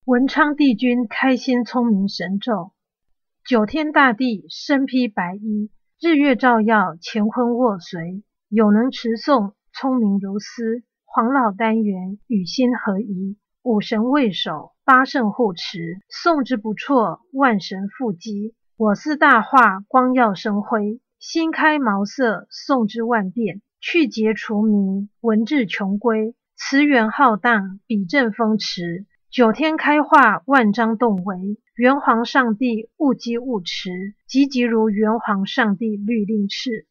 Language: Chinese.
文昌帝君开心聪明神咒。九天大帝身披白衣，日月照耀，乾坤握随，有能持诵，聪明如斯，黄老单元，与心合一，五神卫首，八圣护持，诵之不辍，万神附击。我思大化，光耀生辉，心开茅塞，诵之万变，去劫除迷，文治穷归，词源浩荡，笔正风驰，九天开化，万章动为，元皇上帝勿激勿迟，急急如元皇上帝律令敕。